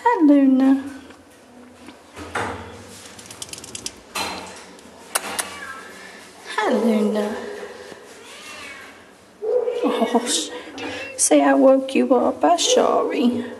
Hi, Luna. Hi, Luna. Oh, say I woke you up. I'm sorry.